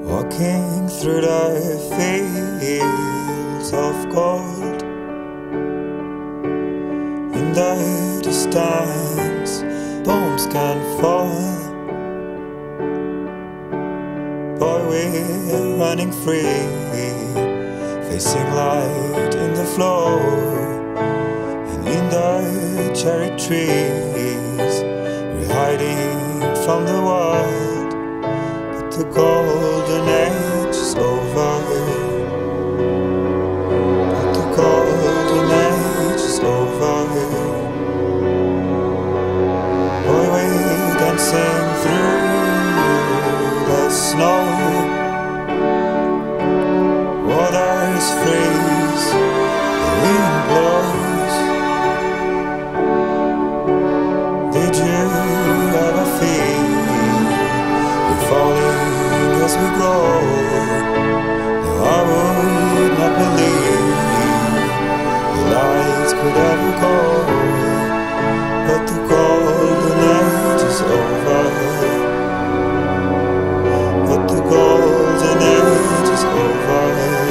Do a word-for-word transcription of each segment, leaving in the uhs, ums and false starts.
Walking through the fields of gold, in the distance bombs can fall. Boy, we're running free, facing light in the flow, and in the cherry trees we're hiding from the world. But the golden age is over. But the golden age is over. Boy, we're dancing through the snow. Waters freeze, the wind blows. Did you ever feel we're falling as we grow? No, I would not believe the lights could ever go. But the golden age is over. But the golden age is over.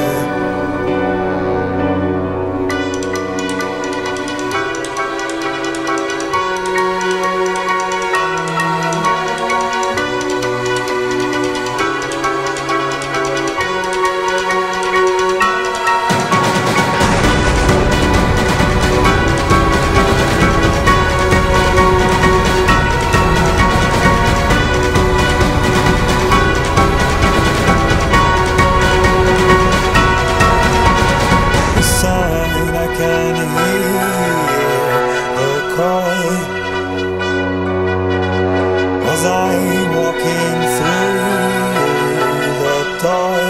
As I'm walking through the door,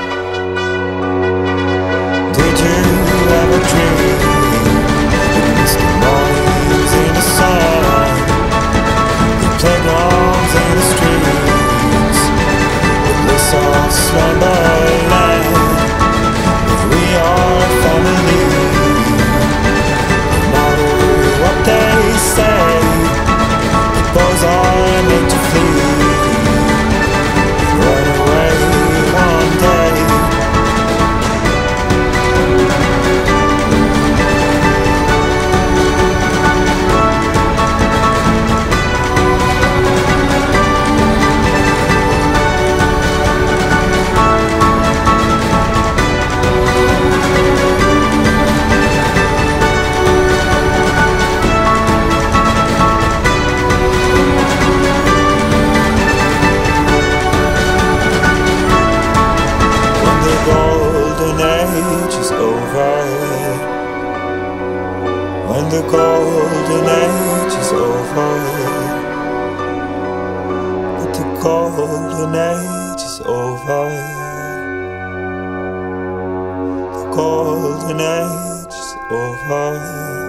did you ever dream the misty mornings in the sun, the playgrounds in the streets, the bliss of slumberland? If we are family, no matter what they say, boys are made to flee. Run away one day. When the golden age is over, but the golden age is over. The golden age is over.